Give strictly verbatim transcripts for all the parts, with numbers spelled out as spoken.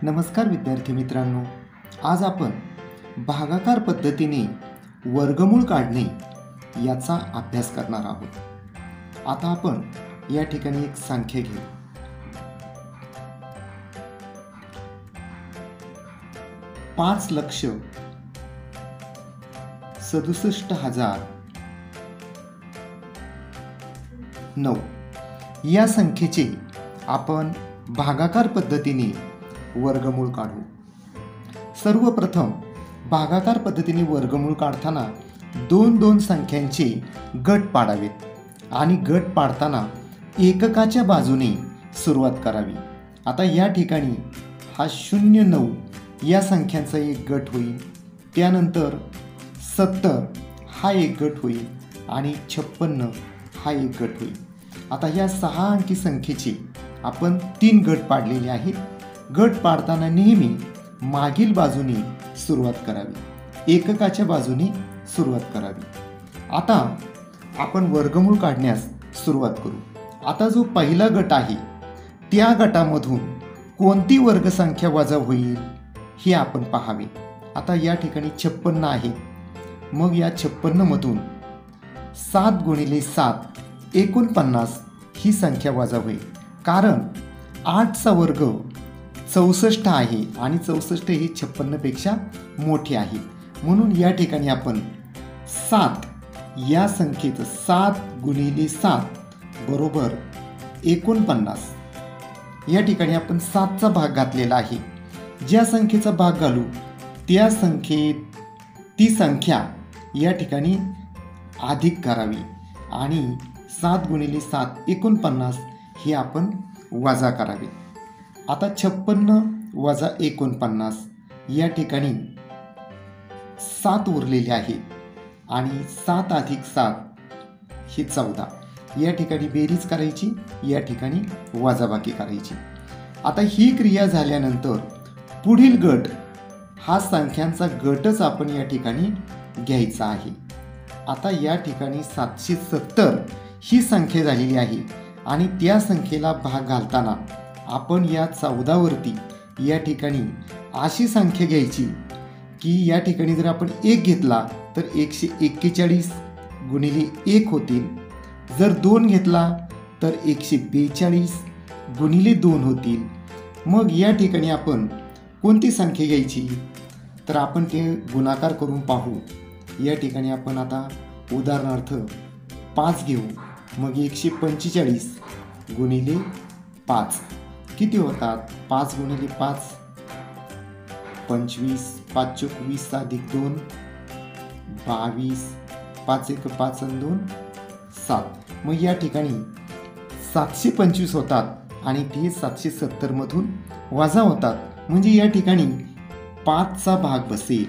नमस्कार विद्यार्थी मित्रांनो, आज आपण भागाकार पद्धतीने वर्गमूळ काढणे याचा अभ्यास करणार आहोत। आता आपण या ठिकाणी एक संख्या घेऊ। पाच लक्ष सदुसष्ट हजार नऊ या संख्येचे आपण भागाकार पद्धतीने वर्गमूळ काढू। सर्वप्रथम भागाकार पद्धतीने वर्गमूळ काढताना दोन दोन संख्यांचे गट पाडावेत आणि गट पाडताना एककाच्या बाजूने सुरुवात करावी। आता या ठिकाणी हा शून्य नऊ या संख्यांचा एक गट होईल, त्यानंतर सत्तर हा एक गट होईल आणि छप्पन्न हा एक गट होईल। आता या सहा अंकी संख्येचे आपण तीन गट पाडलेले आहेत। गट पाडताना नेहमी मागील बाजूने सुरुवात करावी, एककाच्या बाजूने सुरुवात करावी। आता आपण वर्गमूळ काढण्यास सुरुवात करू। आता जो पहिला गट आहे त्या गटामधून कोणती वर्गसंख्या वजा होईल हे आपण पाहावे। आता या ठिकाणी छप्पन्न आहे, मग या छप्पन्न मधून सात गुणिले सात एकोणपन्नास ही संख्या वजा होईल, कारण आठचा वर्ग चौसष्ट आहे आणि चौसष्ट ही छप्पन्न पेक्षा मोठी आहे, म्हणून या ठिकाणी आपण सात या संख्येचं सात गुणिले सात बरोबर एकोणपन्नास या ठिकाणी आपण सातचा भाग घातलेला आहे। ज्या संख्येचा भाग घालू त्या संख्येत ती संख्या या ठिकाणी अधिक करावी आणि सात गुणिले सात एकोणपन्नास हे आपण वजा करावे। आता छप्पन्न वजा एकोणपन्नास या ठिकाणी सात उरलेले आहेत आणि सात अधिक सात हे चौदा, या ठिकाणी बेरीज करायची, या ठिकाणी वजाबाकी करायची। आता ही क्रिया झाल्यानंतर पुढील गट हा संख्यांचा गटच आपण या ठिकाणी घ्यायचा आहे। आता या ठिकाणी सातशे सत्तर ही संख्या झालेली आहे आणि त्या संख्येला भाग घालताना आपण या चौदा वरती या ठिकाणी अशी संख्या घ्यायची की या ठिकाणी जर आपण एक घेतला तर एकशे एक्केचाळीस गुणिले एक होतील, जर दोन घेतला तर एकशे बेचाळीस गुणिले दोन होतील। मग या ठिकाणी आपण कोणती संख्या घ्यायची तर आपण ते गुणाकार करून पाहू। या ठिकाणी आपण आता उदाहरणार्थ पाच घेऊ, मग एकशे पंचेचाळीस गुणिले पाच किती होतात, पाच गुणिले पाच पंचवीस, पाच चोक वीस अधिक दोन बावीस, पाच एक पाच आणि दोन सात, मग या ठिकाणी सातशे पंचवीस होतात आणि ते सातशे सत्तर मधून वजा होतात, म्हणजे या ठिकाणी पाचचा भाग बसेल।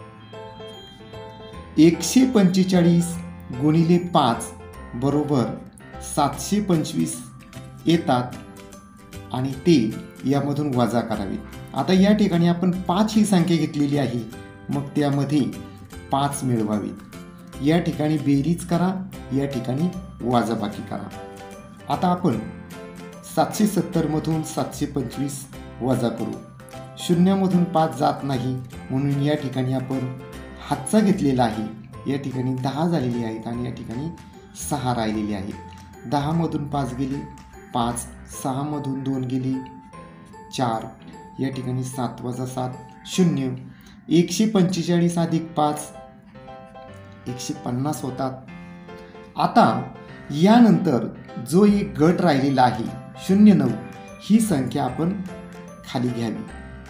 एकशे पंचेचाळीस गुणिले पाच बरोबर सातशे पंचवीस येतात आणि ते यामधून वजा करावे। आता या ठिकाणी आपण पाच ही संख्या घेतलेली आहे, मग त्यामध्ये पाच मिळवावे। या ठिकाणी बेरीज करा, या ठिकाणी वजाबाकी करा। आता आपण सातशे सत्तर मधून सातशे पंचवीस वजा करू, शून्यामधून पाच जात नाही, म्हणून या ठिकाणी आपण हातचा घेतलेला आहे। या ठिकाणी दहा झालेली आहेत आणि या ठिकाणी सहा राहिलेली आहेत। दहामधून पाच गेले पाच, सहामधून दोन गेले चार, या ठिकाणी सात वजा सात शून्य, एकशे पंचेचाळीस अधिक पाच एकशे पन्नास होतात। आता यानंतर जो एक गट राहिलेला आहे शून्य नऊ ही संख्या आपण खाली घ्यावी।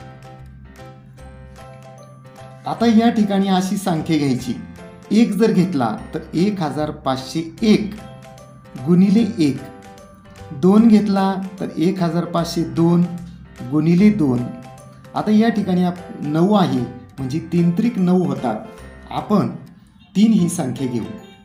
आता या ठिकाणी अशी संख्या घ्यायची, एक जर घेतला तर एक हजार पाचशे एक गुणिले एक, दोन घेतला तर एक हजार पाचशे दोन गुणिले दोन। आता या ठिकाणी नऊ आहे म्हणजे तीन त्रिक नऊ होतात, आपण तीन ही संख्या घेऊ।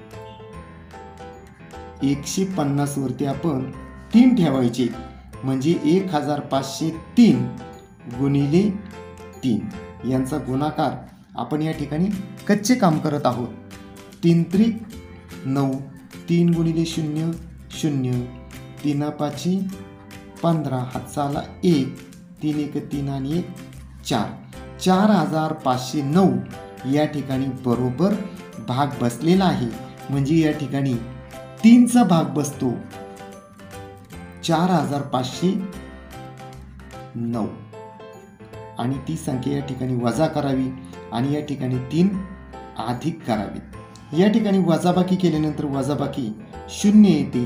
एकशे पन्नास वरती आपण तीन ठेवायचे, म्हणजे एक हजार पाचशे तीन गुणिले तीन यांचा गुणाकार आपण या ठिकाणी कच्चे काम करत आहोत। तीन त्रिक नऊ, तीन गुणिले शून्य शून्य, तीन पाची पंधरा, हातचा आला एक, तीन एक तीन आणि एक चार, चार हजार पाचशे नऊ या ठिकाणी बरोबर भाग बसलेला आहे. म्हणजे या ठिकाणी तीनचा भाग बसतो चार हजार पाचशे नऊ आणि ती संख्या या ठिकाणी वजा करावी आणि या ठिकाणी तीन अधिक करावी. या ठिकाणी वजाबाकी केल्यानंतर वजाबाकी शून्य येते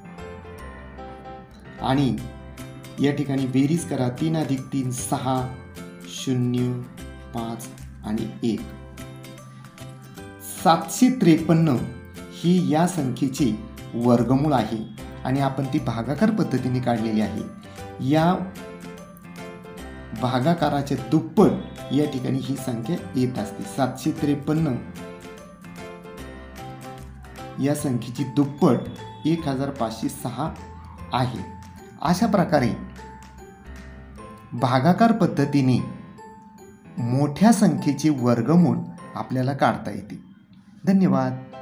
आणि या ठिकाणी बेरीज करा. तीन अधिक तीन सहा, शून्य पाच आणि एक. सातशे त्रेपन्न ही या संख्येचे वर्गमूळ आहे आणि आपण ती भागाकार पद्धतीने काढलेली आहे. या भागाकाराच्या दुप्पट या ठिकाणी ही संख्या येत असते. सातशे त्रेपन्न या संख्येची दुप्पट एक हजार पाचशे सहा आहे. अशा प्रकारे भागाकार पद्धतीने मोठ्या संख्येचे वर्गमूळ आपल्याला काढता येते. धन्यवाद.